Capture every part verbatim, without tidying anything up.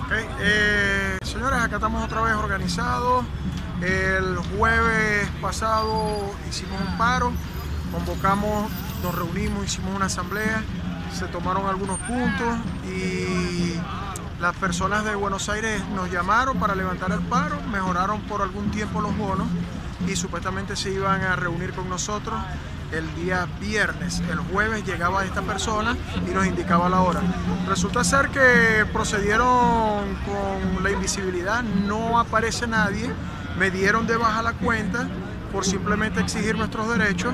Okay. Eh, señores, acá estamos otra vez organizados. El jueves pasado hicimos un paro, convocamos, nos reunimos, hicimos una asamblea, se tomaron algunos puntos y las personas de Buenos Aires nos llamaron para levantar el paro, mejoraron por algún tiempo los bonos y supuestamente se iban a reunir con nosotros el día viernes. El jueves llegaba esta persona y nos indicaba la hora. Resulta ser que procedieron con la invisibilidad, no aparece nadie, me dieron de baja la cuenta por simplemente exigir nuestros derechos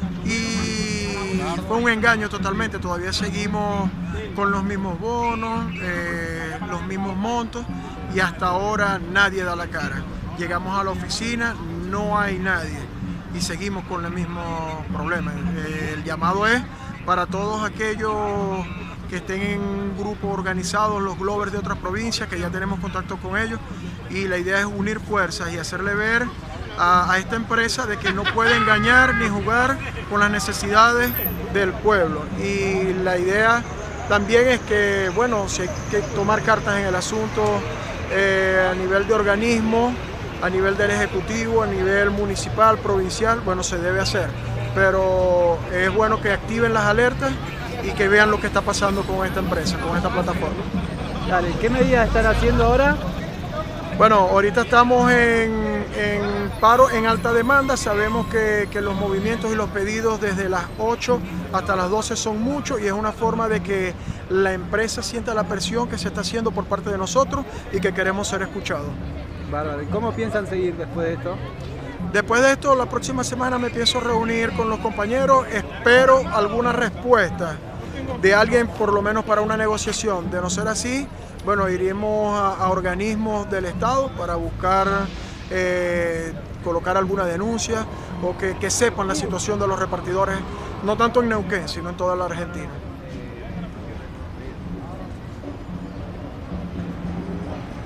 y fue un engaño totalmente. Todavía seguimos con los mismos bonos, eh, los mismos montos y hasta ahora nadie da la cara. Llegamos a la oficina, no hay nadie y seguimos con el mismo problema. El llamado es para todos aquellos que estén en grupos organizados, los Glovers de otras provincias, que ya tenemos contacto con ellos, y la idea es unir fuerzas y hacerle ver a, a esta empresa de que no puede engañar ni jugar con las necesidades del pueblo. Y la idea también es que, bueno, si hay que tomar cartas en el asunto eh, a nivel de organismo, a nivel del Ejecutivo, a nivel municipal, provincial, bueno, se debe hacer. Pero es bueno que activen las alertas y que vean lo que está pasando con esta empresa, con esta plataforma. Dale, ¿qué medidas están haciendo ahora? Bueno, ahorita estamos en, en paro en alta demanda. Sabemos que, que los movimientos y los pedidos desde las ocho hasta las doce son muchos y es una forma de que la empresa sienta la presión que se está haciendo por parte de nosotros y que queremos ser escuchados. Bárbaro. ¿Y cómo piensan seguir después de esto? Después de esto, la próxima semana me pienso reunir con los compañeros. Espero alguna respuesta de alguien, por lo menos para una negociación. De no ser así, bueno, iremos a, a organismos del Estado para buscar eh, colocar alguna denuncia o que, que sepan la situación de los repartidores, no tanto en Neuquén, sino en toda la Argentina.